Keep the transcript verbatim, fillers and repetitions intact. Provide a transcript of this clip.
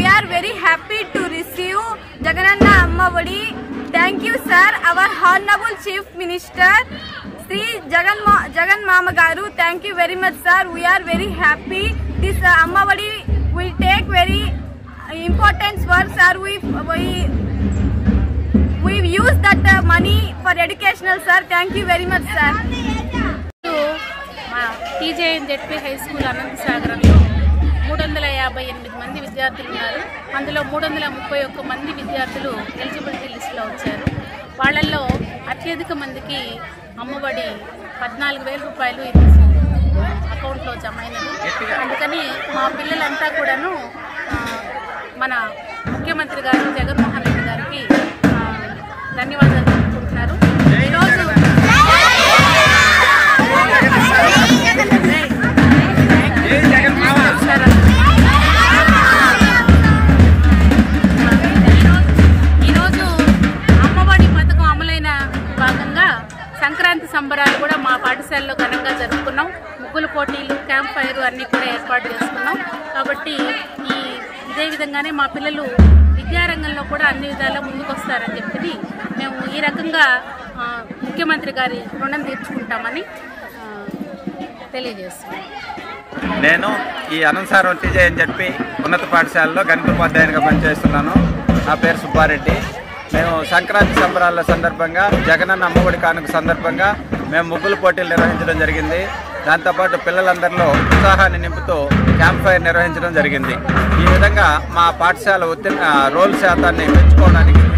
we are very happy to receive Jagananna Amma Odi. Thank you, sir. Our Honorable Chief Minister, Sri Jagan Jagan Mama Garu. Thank you very much, sir. We are very happy. This uh, Amma Odi will take very important work, sir. We we we use that uh, money for educational, sir. Thank you very much, sir. T J N Z P High School అనంతసాగరంలో మూడు వందల యాభై ఎనిమిది మంది విద్యార్థులు ఉన్నారు. అందులో మూడు వందల ముప్పై ఒక్క మంది విద్యార్థులు ఎలిజిబిలిటీ లిస్టులో వచ్చారు. వాళ్ళల్లో అత్యధిక మందికి అమ్మఒడి పద్నాలుగు వేల రూపాయలు ఈరోజు అకౌంట్లో జమ అయినది. అందుకని మా పిల్లలంతా కూడాను మన ముఖ్యమంత్రి గారు జగన్మోహన్ రెడ్డి గారికి ధన్యవాదాలు తెలుపుకుంటున్నారు. ఈరోజు ఈరోజు అమ్మఒడి పథకం అమలైన భాగంగా సంక్రాంతి సంబరాలు కూడా మా పాఠశాలలో ఘనంగా జరుపుకున్నాం. ముగ్గుల పోటీలు, క్యాంప్ ఫైర్ అన్నీ కూడా ఏర్పాటు చేసుకున్నాం. కాబట్టి ఈ ఇదే విధంగానే మా పిల్లలు విద్యారంగంలో కూడా అన్ని విధాలా ముందుకొస్తారని చెప్పి మేము ఈ రకంగా ముఖ్యమంత్రి గారి రుణం తీర్చుకుంటామని తెలియజేస్తున్నాం. నేను ఈ Anantasagaram T J N Z P ఉన్నత పాఠశాలలో గణిత ఉపాధ్యాయునిగా పనిచేస్తున్నాను. నా పేరు సుబ్బారెడ్డి. మేము సంక్రాంతి సంబరాల సందర్భంగా జగనన్న అమ్మఒడి కానుక సందర్భంగా మేము ముగ్గుల పోటీలు నిర్వహించడం జరిగింది. దాంతోపాటు పిల్లలందరిలో ఉత్సాహాన్ని నింపుతూ క్యాంప్ ఫైర్ నిర్వహించడం జరిగింది. ఈ విధంగా మా పాఠశాల ఉత్తీర్ణ రోల్ శాతాన్ని పెంచుకోవడానికి